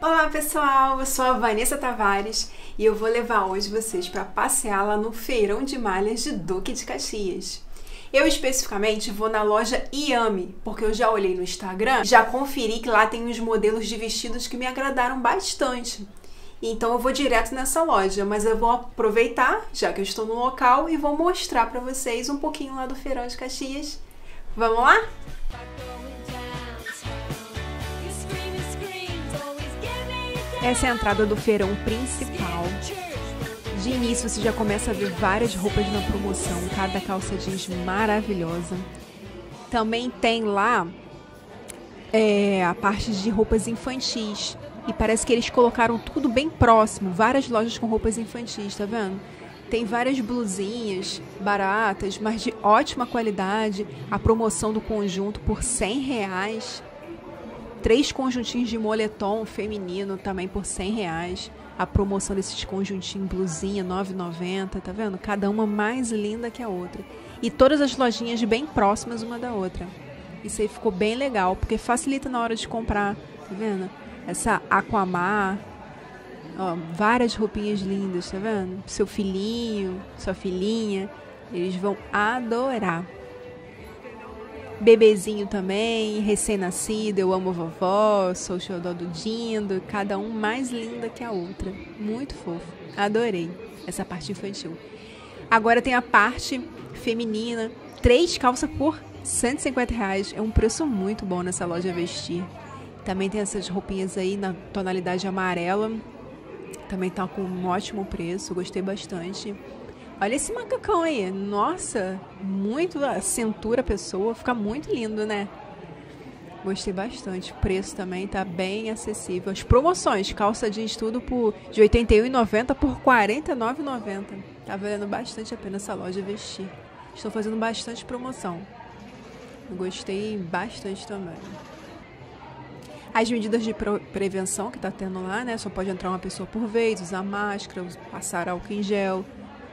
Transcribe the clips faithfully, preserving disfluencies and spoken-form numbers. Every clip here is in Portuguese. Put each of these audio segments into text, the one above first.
Olá pessoal, eu sou a Vanessa Tavares e eu vou levar hoje vocês para passear lá no Feirão de Malhas de Duque de Caxias. Eu especificamente vou na loja Yummy, porque eu já olhei no Instagram, já conferi que lá tem uns modelos de vestidos que me agradaram bastante. Então eu vou direto nessa loja, mas eu vou aproveitar, já que eu estou no local, e vou mostrar para vocês um pouquinho lá do Feirão de Caxias. Vamos lá? Essa é a entrada do feirão principal. De início você já começa a ver várias roupas na promoção, cada calça jeans maravilhosa. Também tem lá é, a parte de roupas infantis. E parece que eles colocaram tudo bem próximo, várias lojas com roupas infantis, tá vendo? Tem várias blusinhas baratas, mas de ótima qualidade. A promoção do conjunto por cem reais. Três conjuntinhos de moletom feminino também por cem reais. A promoção desses conjuntinhos blusinha nove reais e noventa centavos, tá vendo? Cada uma mais linda que a outra. E todas as lojinhas bem próximas uma da outra. Isso aí ficou bem legal, porque facilita na hora de comprar, tá vendo? Essa Aquamar, ó, várias roupinhas lindas, tá vendo? Seu filhinho, sua filhinha, eles vão adorar. Bebezinho também, recém-nascido, eu amo a vovó, sou o xodó do Dindo, cada um mais linda que a outra. Muito fofo, adorei essa parte infantil. Agora tem a parte feminina, três calças por cento e cinquenta reais, é um preço muito bom nessa loja vestir. Também tem essas roupinhas aí na tonalidade amarela, também tá com um ótimo preço, gostei bastante. Olha esse macacão aí, nossa, muito a cintura a pessoa, fica muito lindo, né? Gostei bastante, o preço também tá bem acessível. As promoções, calça jeans tudo por, de oitenta e um reais e noventa centavos por quarenta e nove reais e noventa centavos. Tá valendo bastante a pena essa loja vestir. Estou fazendo bastante promoção. Eu gostei bastante também. As medidas de prevenção que tá tendo lá, né? Só pode entrar uma pessoa por vez, usar máscara, passar álcool em gel.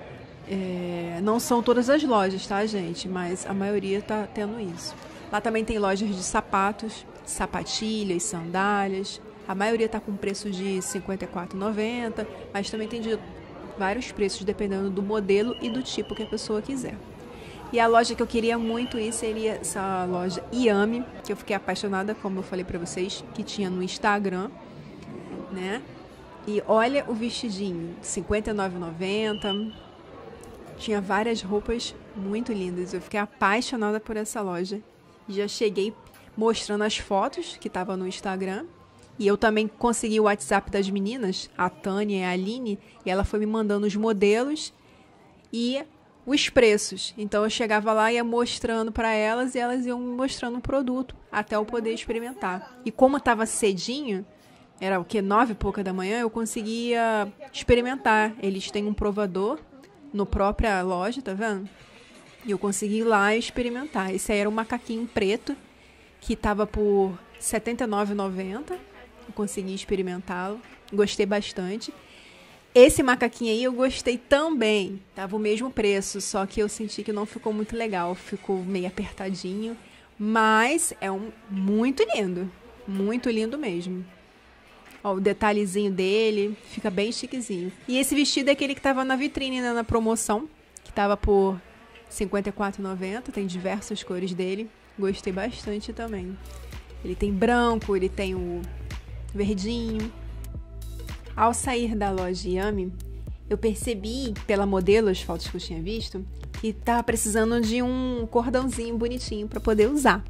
É, não são todas as lojas, tá, gente? Mas a maioria tá tendo isso. Lá também tem lojas de sapatos, sapatilhas, sandálias. A maioria tá com preço de cinquenta e quatro reais e noventa centavos, mas também tem de vários preços, dependendo do modelo e do tipo que a pessoa quiser. E a loja que eu queria muito ir seria essa loja Yummy, que eu fiquei apaixonada, como eu falei pra vocês, que tinha no Instagram, né? E olha o vestidinho, cinquenta e nove reais e noventa centavos. Tinha várias roupas muito lindas. Eu fiquei apaixonada por essa loja. Já cheguei mostrando as fotos que estavam no Instagram. E eu também consegui o WhatsApp das meninas, a Tânia e a Aline. E ela foi me mandando os modelos e os preços. Então eu chegava lá e ia mostrando para elas. E elas iam me mostrando o produto até eu poder experimentar. E como estava cedinho, era o que? Nove e pouca da manhã, eu conseguia experimentar. Eles têm um provador no própria loja, tá vendo? E eu consegui ir lá e experimentar. Esse aí era um macaquinho preto, que tava por setenta e nove reais e noventa centavos. Eu consegui experimentá-lo. Gostei bastante. Esse macaquinho aí eu gostei também. Tava o mesmo preço, só que eu senti que não ficou muito legal. Ficou meio apertadinho. Mas é um muito lindo. Muito lindo mesmo. Ó, o detalhezinho dele, fica bem chiquezinho. E esse vestido é aquele que tava na vitrine, né, na promoção, que tava por cinquenta e quatro reais e noventa centavos, tem diversas cores dele. Gostei bastante também. Ele tem branco, ele tem o verdinho. Ao sair da loja Yummy, eu percebi, pela modelo, as fotos que eu tinha visto, que tava precisando de um cordãozinho bonitinho para poder usar.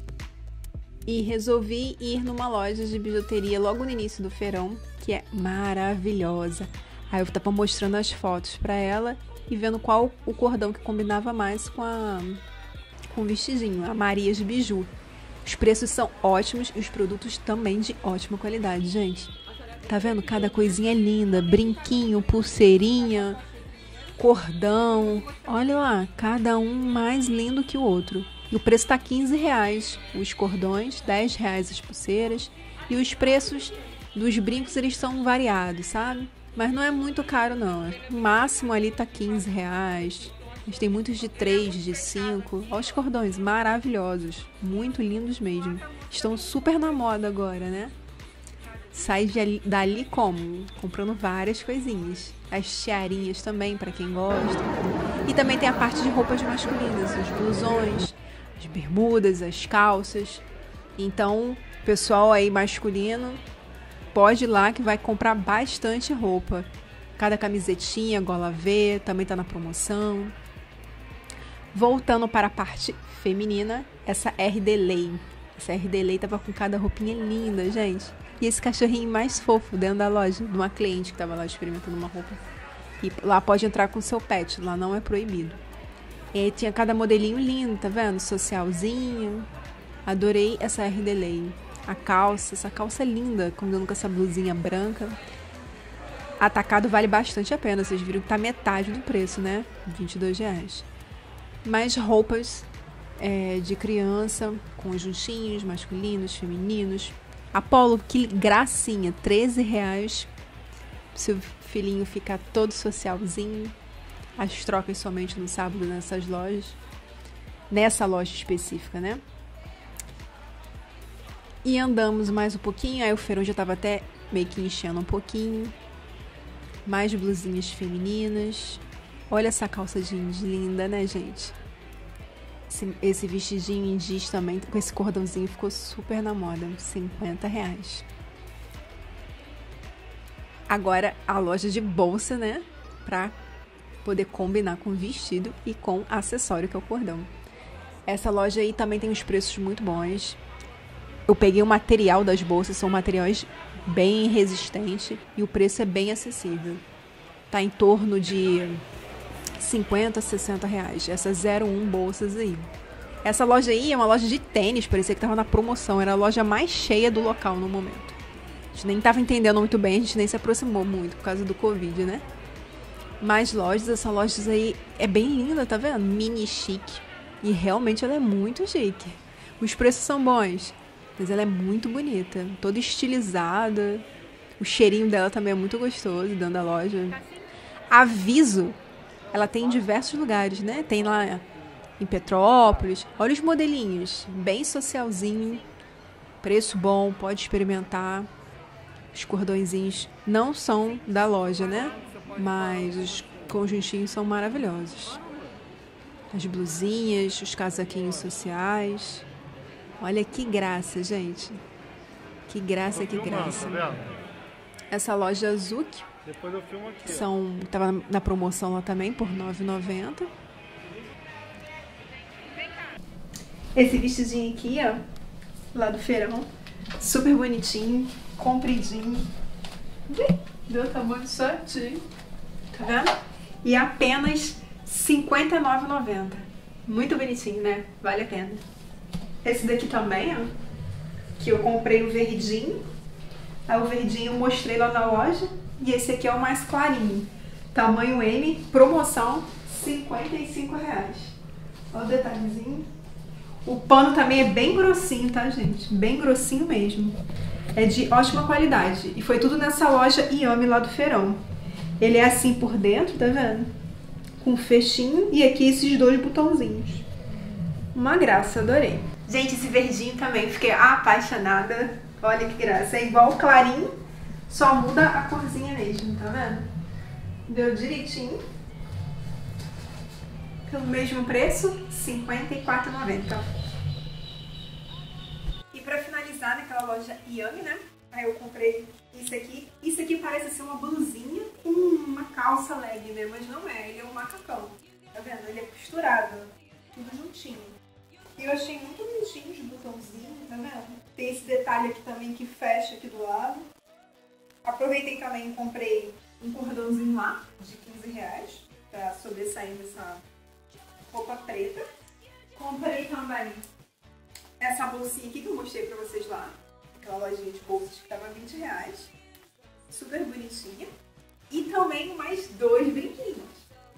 E resolvi ir numa loja de bijuteria logo no início do feirão, que é maravilhosa. Aí eu tava mostrando as fotos pra ela e vendo qual o cordão que combinava mais com, a, com o vestidinho, a Marias Biju. Os preços são ótimos e os produtos também de ótima qualidade, gente. Tá vendo? Cada coisinha linda, brinquinho, pulseirinha, cordão. Olha lá, cada um mais lindo que o outro. E o preço tá quinze reais os cordões, dez reais as pulseiras. E os preços dos brincos, eles são variados, sabe? Mas não é muito caro, não. O máximo ali tá quinze reais. A gente tem muitos de três, de cinco. Olha os cordões, maravilhosos. Muito lindos mesmo. Estão super na moda agora, né? sai de, dali como? Comprando várias coisinhas. As tiarinhas também, pra quem gosta. E também tem a parte de roupas masculinas, os blusões, as bermudas, as calças. Então, pessoal aí masculino, pode ir lá que vai comprar bastante roupa. Cada camisetinha, gola V, também tá na promoção. Voltando para a parte feminina, essa R D Lay. Essa R D Lay tava com cada roupinha linda, gente. E esse cachorrinho mais fofo dentro da loja, de uma cliente que tava lá experimentando uma roupa. E lá pode entrar com seu pet, lá não é proibido. E aí tinha cada modelinho lindo, tá vendo? Socialzinho. Adorei essa R D Lay. A calça, essa calça linda, combinando com essa blusinha branca. Atacado vale bastante a pena, vocês viram que tá metade do preço, né? vinte e dois reais. Mais roupas é, de criança, conjuntinhos masculinos, femininos. Apolo, que gracinha, treze reais. Seu filhinho ficar todo socialzinho. As trocas somente no sábado nessas lojas. Nessa loja específica, né? E andamos mais um pouquinho, aí o feirão já tava até meio que enchendo um pouquinho. Mais blusinhas femininas. Olha essa calça jeans linda, né, gente? Esse, esse vestidinho em jeans também, com esse cordãozinho, ficou super na moda. cinquenta reais. Agora, a loja de bolsa, né? Pra poder combinar com o vestido e com acessório, que é o cordão. Essa loja aí também tem uns preços muito bons. Eu peguei o material das bolsas, são materiais bem resistentes e o preço é bem acessível. Tá em torno de cinquenta, sessenta reais. Essas zero um bolsas aí. Essa loja aí é uma loja de tênis, parecia que tava na promoção. Era a loja mais cheia do local no momento. A gente nem tava entendendo muito bem, a gente nem se aproximou muito por causa do Covid, né? Mas lojas, essa loja aí é bem linda, tá vendo? Mini chique. E realmente ela é muito chique. Os preços são bons, mas ela é muito bonita. Toda estilizada. O cheirinho dela também é muito gostoso dentro da loja. Aviso, ela tem em diversos lugares, né? Tem lá em Petrópolis. Olha os modelinhos, bem socialzinho. Preço bom, pode experimentar. Os cordõezinhos não são da loja, né? Mas os conjuntinhos são maravilhosos. As blusinhas, os casaquinhos sociais. Olha que graça, gente. Que graça, que graça. Essa loja Zuc, são, tava na promoção lá também por nove reais e noventa centavos. Esse vestidinho aqui, ó, lá do feirão, super bonitinho, compridinho. Deu tamanho certinho, tá vendo? E apenas cinquenta e nove reais e noventa centavos. Muito bonitinho, né? Vale a pena. Esse daqui também, ó, que eu comprei o verdinho. Aí o verdinho eu mostrei lá na loja. E esse aqui é o mais clarinho. Tamanho M, promoção, cinquenta e cinco reais. Olha o detalhezinho. O pano também é bem grossinho, tá, gente? Bem grossinho mesmo. É de ótima qualidade. E foi tudo nessa loja Yami lá do feirão. Ele é assim por dentro, tá vendo? Com fechinho e aqui esses dois botãozinhos. Uma graça, adorei. Gente, esse verdinho também, fiquei apaixonada. Olha que graça. É igual o clarinho, só muda a corzinha mesmo, tá vendo? Deu direitinho. Pelo mesmo preço, cinquenta e quatro reais e noventa centavos. E pra finalizar, naquela loja Yami, né? Aí eu comprei isso aqui. Isso aqui parece ser uma blusinha com uma calça leg, né? Mas não é, ele é um macacão. Tá vendo? Ele é costurado, tudo juntinho. E eu achei muito bonitinho os botãozinhos, tá vendo? Tem esse detalhe aqui também que fecha aqui do lado. Aproveitei também e comprei um cordãozinho lá, de quinze reais, pra sobressair dessa roupa preta. Comprei também essa bolsinha aqui que eu mostrei pra vocês lá. Aquela lojinha de bolsas que tava vinte reais. Super bonitinha. E também mais dois brinquinhos.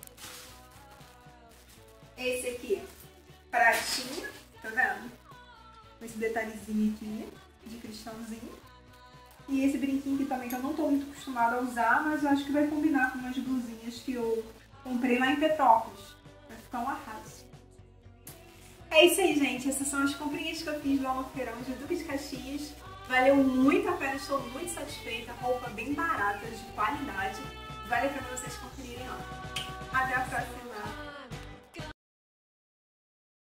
Esse aqui, pratinha, tá vendo? Com esse detalhezinho aqui, de cristalzinho. E esse brinquinho aqui também, que eu não tô muito acostumada a usar, mas eu acho que vai combinar com umas blusinhas que eu comprei lá em Petrópolis. Vai ficar um arraso. É isso aí, gente. Essas são as comprinhas que eu fiz lá no feirão de Duque de Caxias. Valeu muito a pena, estou muito satisfeita. Roupa bem barata, de qualidade. Vale a pena vocês conferirem lá. Até a próxima!